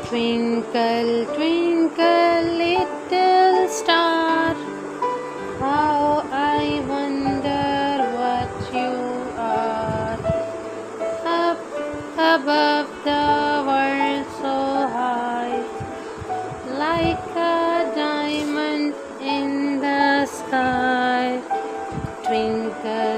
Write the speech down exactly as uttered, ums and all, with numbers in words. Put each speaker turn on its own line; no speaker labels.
Twinkle, twinkle, little star, how I wonder what you are. Up above the world so high, like a diamond in the sky. Twinkle,